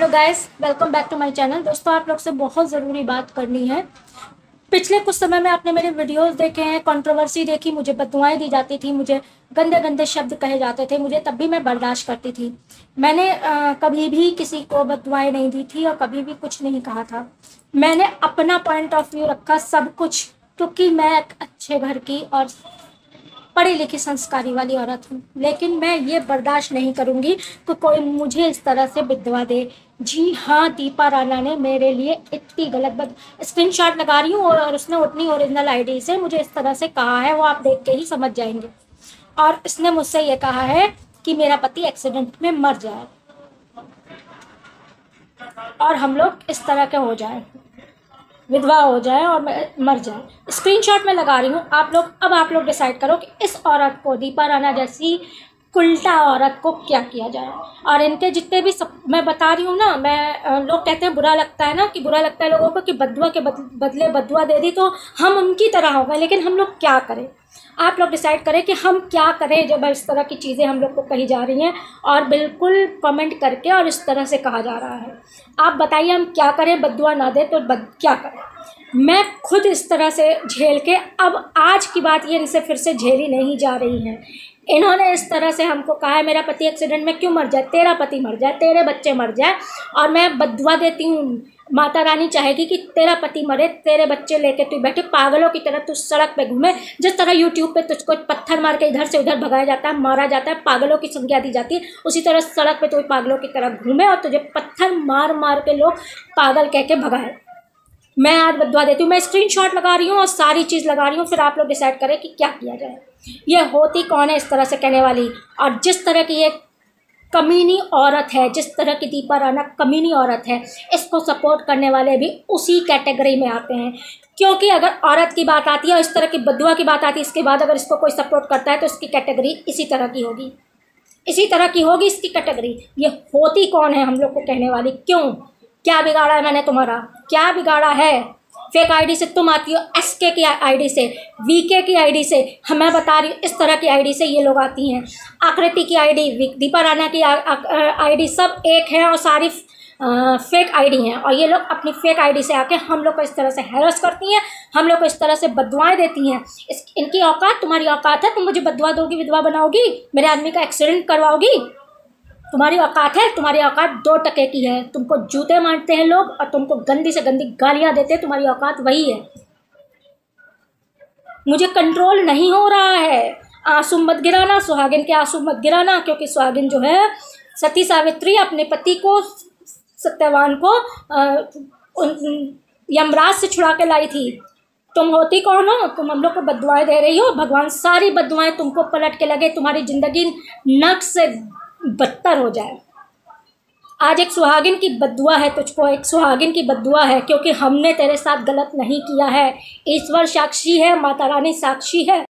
Hello guys, welcome back to my channel. दोस्तों, आप लोग से बहुत ज़रूरी बात करनी है। पिछले कुछ समय में आपने मेरे वीडियोस देखे हैं, कंट्रोवर्सी देखी, मुझे बददुआएं दी जाती थी, मुझे गंदे गंदे शब्द कहे जाते थे, मुझे तब भी मैं बर्दाश्त करती थी। मैंने कभी भी किसी को बददुआएं नहीं दी थी और कभी भी कुछ नहीं कहा था। मैंने अपना पॉइंट ऑफ व्यू रखा सब कुछ, क्योंकि मैं एक अच्छे घर की और पढ़ी लिखी संस्कारी वाली औरत हूँ। लेकिन मैं ये बर्दाश्त नहीं करूँगी कि कोई मुझे इस तरह से बददुआ दे। जी हाँ, दीपा राणा ने मेरे लिए इतनी गलत स्क्रीनशॉट लगा रही हूँ और उसने अपनी ओरिजिनल आईडी से मुझे इस तरह से कहा है, वो आप देख के ही समझ जाएंगे। और इसने मुझसे ये कहा है कि मेरा पति एक्सीडेंट में मर जाए और हम लोग इस तरह के हो जाए, विधवा हो जाए और मर जाए। स्क्रीनशॉट में लगा रही हूँ। आप लोग डिसाइड करो कि इस औरत को, दीपा राणा जैसी उल्टा औरत को क्या किया जाए। और इनके जितने भी मैं बता रही हूँ ना, लोग कहते हैं बुरा लगता है ना, कि बुरा लगता है लोगों को कि बददुआ के बदले बददुआ दे दी तो हम उनकी तरह हो गए। लेकिन हम लोग क्या करें? आप लोग डिसाइड करें कि हम क्या करें जब इस तरह की चीज़ें हम लोग को कही जा रही हैं और बिल्कुल कमेंट करके और इस तरह से कहा जा रहा है। आप बताइए हम क्या करें? बददुआ ना दे तो क्या करें? मैं खुद इस तरह से झेल के, अब आज की बात ये इनसे फिर से झेली नहीं जा रही है। इन्होंने इस तरह से हमको कहा है मेरा पति एक्सीडेंट में क्यों मर जाए, तेरा पति मर जाए, तेरे बच्चे मर जाए, और मैं बददुआ देती हूँ। माता रानी चाहेगी कि तेरा पति मरे, तेरे बच्चे लेके तू बैठे पागलों की तरह, तू सड़क पे घूमे। जिस तरह यूट्यूब पे तुझको पत्थर मार के इधर से उधर भगाया जाता है, मारा जाता है, पागलों की संज्ञा दी जाती है, उसी तरह सड़क पे तू पागलों की तरह घूमे और तुझे पत्थर मार मार के लोग पागल कह के भगाए। मैं आज बददुआ देती हूँ। मैं स्क्रीनशॉट लगा रही हूँ और सारी चीज़ लगा रही हूँ, फिर आप लोग डिसाइड करें कि क्या किया जाए। ये होती कौन है इस तरह से कहने वाली? और जिस तरह की ये कमीनी औरत है, जिस तरह की दीपा राणा कमीनी औरत है, इसको सपोर्ट करने वाले भी उसी कैटेगरी में आते हैं। क्योंकि अगर औरत की बात आती है और इस तरह की बददुआ की बात आती है, इसके बाद अगर इसको कोई सपोर्ट करता है तो इसकी कैटेगरी इसी तरह की होगी, इसी तरह की होगी इसकी कैटेगरी। ये होती कौन है हम लोग को कहने वाली? क्यों? क्या बिगाड़ा है मैंने तुम्हारा? क्या बिगाड़ा है? फेक आईडी से तुम आती हो, एसके की आईडी से, वीके की आईडी से, मैं बता रही हूँ इस तरह की आईडी से ये लोग आती हैं। आकृति की आईडी, दीपा राणा की आईडी, सब एक है और सारी फेक आईडी हैं। और ये लोग अपनी फेक आईडी से आके हम लोग को इस तरह से हैरेस करती हैं, हम लोग को इस तरह से बददुआएं देती हैं। इनकी औकात, तुम्हारी औकात है? तुम मुझे बददुआ दोगी, विधवा बनाओगी, मेरे आदमी का एक्सीडेंट करवाओगी? तुम्हारी औकात है? तुम्हारी औकात 2 टके की है। तुमको जूते मारते हैं लोग और तुमको गंदी से गंदी गालियां देते हैं, तुम्हारी औकात वही है। मुझे कंट्रोल नहीं हो रहा है। आंसू मत गिराना, सुहागिन के आंसू मत गिराना, क्योंकि सुहागिन जो है सती सावित्री अपने पति को, सत्यवान को यमराज से छुड़ा के लाई थी। तुम होती कौन हो? तुम हम लोग को बददुआएं दे रही हो। भगवान सारी बददुआएं तुमको पलट के लगे, तुम्हारी जिंदगी नर्क से बदतर हो जाए। आज एक सुहागिन की बददुआ है तुझको, एक सुहागिन की बददुआ है, क्योंकि हमने तेरे साथ गलत नहीं किया है। ईश्वर साक्षी है, माता रानी साक्षी है।